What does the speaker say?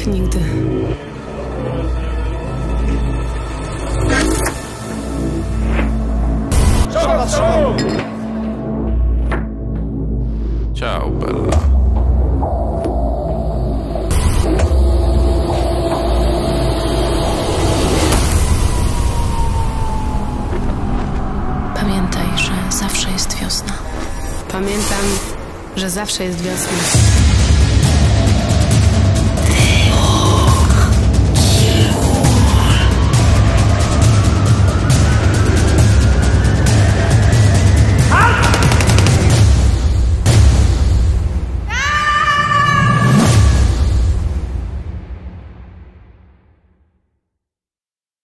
jak nigdy. Ciao, bella. Pamiętaj, że zawsze jest wiosna. Pamiętam, że zawsze jest wiosna.